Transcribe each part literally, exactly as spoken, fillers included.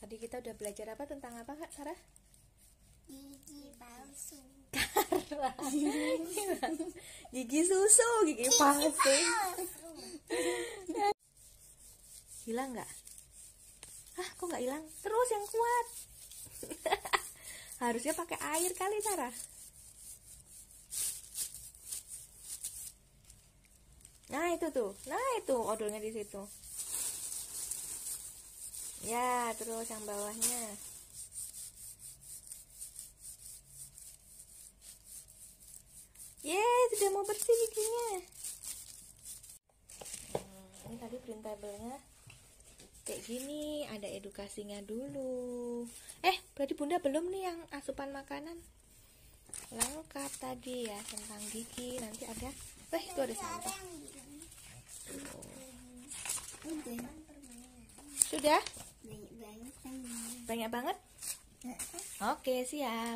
Tadi kita udah belajar apa tentang apa Kak Sarah? Gigi palsu. Gigi susu, gigi palsu. Hilang nggak? Hah, kok nggak hilang? Terus yang kuat. Harusnya pakai air kali Sarah. Nah itu tuh, nah itu odolnya di situ. Ya, terus yang bawahnya. Yeay, sudah mau bersih giginya. Hmm, ini tadi printablenya kayak gini, ada edukasinya dulu. Eh, berarti Bunda belum nih yang asupan makanan lengkap tadi ya tentang gigi. Nanti ada, eh itu ada sampah. Sudah? Banyak banget. Banyak banget? Oke, siap.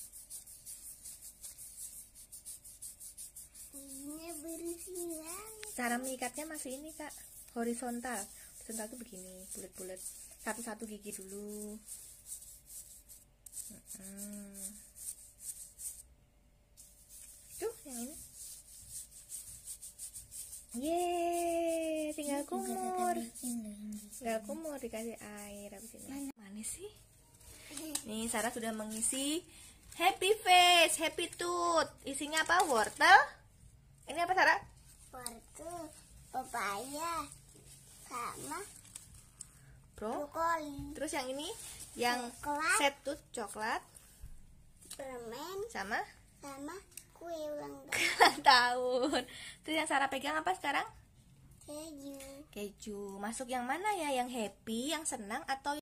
Ini bersih banget. Cara mengikatnya masih ini Kak, horizontal. Horizontal tuh begini, bulat-bulat. Satu-satu gigi dulu. Hmm. Tuh, yang ini. Yeay, tinggal kumur. Tinggal kumur dikasih air habis ini. Manis sih. Nih, Sarah sudah mengisi happy face, happy tooth. Isinya apa? Wortel. Ini apa Sarah? Wortel, pepaya, sama Bro. brokoli. Terus yang ini yang Coklat. set tooth coklat Permen sama sama kue ulang tahun. ulang tahun. Terus yang Sarah pegang apa sekarang? Keju. Keju. Masuk yang mana ya? Yang happy, yang senang atau